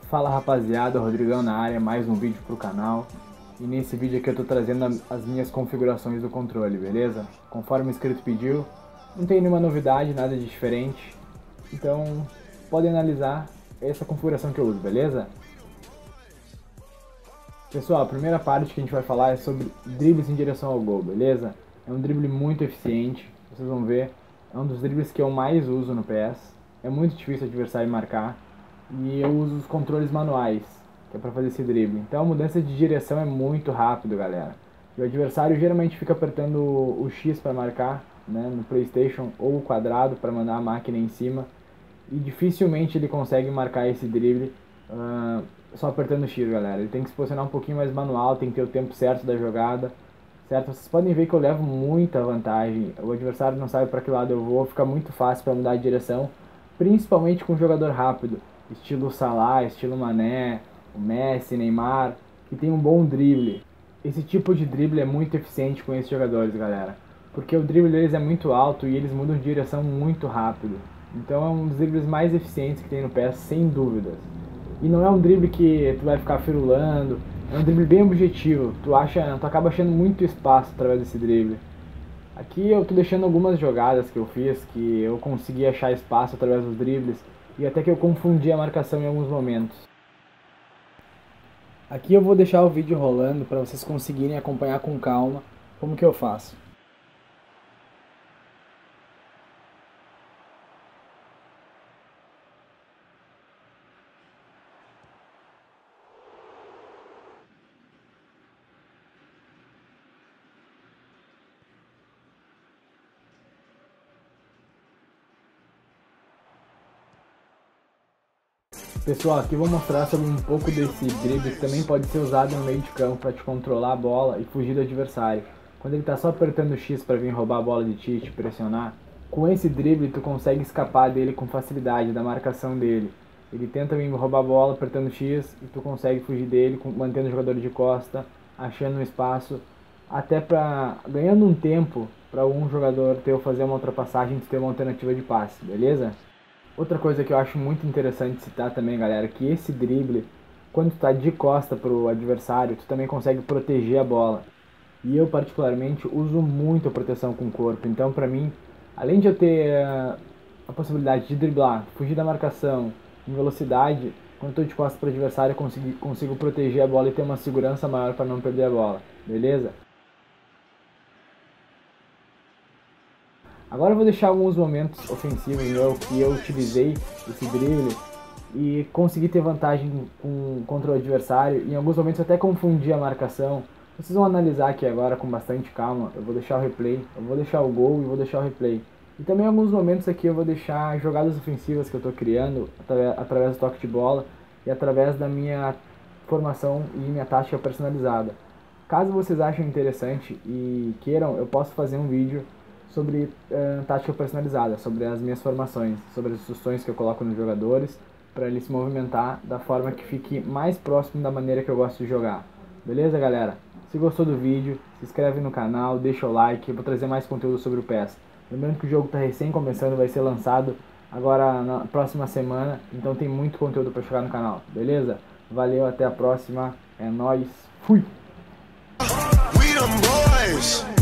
Fala rapaziada, Rodrigão na área, mais um vídeo pro canal. E nesse vídeo aqui eu tô trazendo as minhas configurações do controle, beleza? Conforme o inscrito pediu, não tem nenhuma novidade, nada de diferente. Então, podem analisar essa configuração que eu uso, beleza? Pessoal, a primeira parte que a gente vai falar é sobre dribles em direção ao gol, beleza? É um drible muito eficiente, vocês vão ver. É um dos dribles que eu mais uso no PS. É muito difícil o adversário marcar. E eu uso os controles manuais, que é para fazer esse drible. Então a mudança de direção é muito rápido, galera. E o adversário geralmente fica apertando o X para marcar, né, no PlayStation, ou o quadrado para mandar a máquina em cima. E dificilmente ele consegue marcar esse drible só apertando o X, galera. Ele tem que se posicionar um pouquinho mais manual, tem que ter o tempo certo da jogada. Certo? Vocês podem ver que eu levo muita vantagem. O adversário não sabe para que lado eu vou, fica muito fácil para mudar de direção, principalmente com um jogador rápido, estilo Salah, estilo Mané, o Messi, Neymar, que tem um bom drible. Esse tipo de drible é muito eficiente com esses jogadores, galera, porque o drible deles é muito alto e eles mudam de direção muito rápido. Então é um dos dribles mais eficientes que tem no PES, sem dúvidas. E não é um drible que tu vai ficar firulando, é um drible bem objetivo, tu acaba achando muito espaço através desse drible. Aqui eu tô deixando algumas jogadas que eu fiz, que eu consegui achar espaço através dos dribles, e até que eu confundi a marcação em alguns momentos. Aqui eu vou deixar o vídeo rolando para vocês conseguirem acompanhar com calma como que eu faço. Pessoal, aqui eu vou mostrar sobre um pouco desse drible que também pode ser usado no meio de campo para te controlar a bola e fugir do adversário. Quando ele está só apertando o X para vir roubar a bola de ti e te pressionar, com esse drible tu consegue escapar dele com facilidade, da marcação dele. Ele tenta vir roubar a bola apertando o X e tu consegue fugir dele, mantendo o jogador de costa, achando um espaço, até ganhando um tempo para um jogador teu fazer uma ultrapassagem e ter uma alternativa de passe, beleza? Outra coisa que eu acho muito interessante citar também, galera, que esse drible, quando tu tá de costa pro adversário, tu também consegue proteger a bola. E eu particularmente uso muito a proteção com o corpo, então pra mim, além de eu ter a possibilidade de driblar, fugir da marcação em velocidade, quando eu tô de costas pro adversário eu consigo proteger a bola e ter uma segurança maior para não perder a bola, beleza? Agora eu vou deixar alguns momentos ofensivos que eu utilizei esse drible e consegui ter vantagem contra o adversário. Em alguns momentos eu até confundi a marcação. Vocês vão analisar aqui agora com bastante calma. Eu vou deixar o replay, eu vou deixar o gol e vou deixar o replay. E também em alguns momentos aqui eu vou deixar jogadas ofensivas que eu estou criando através do toque de bola e através da minha formação e minha tática personalizada. Caso vocês achem interessante e queiram, eu posso fazer um vídeo sobre tática personalizada, sobre as minhas formações, sobre as instruções que eu coloco nos jogadores, para ele se movimentar da forma que fique mais próximo da maneira que eu gosto de jogar. Beleza, galera? Se gostou do vídeo, se inscreve no canal, deixa o like, eu vou trazer mais conteúdo sobre o PES. Lembrando que o jogo está recém começando, vai ser lançado agora na próxima semana, então tem muito conteúdo para chegar no canal, beleza? Valeu, até a próxima, é nóis, fui!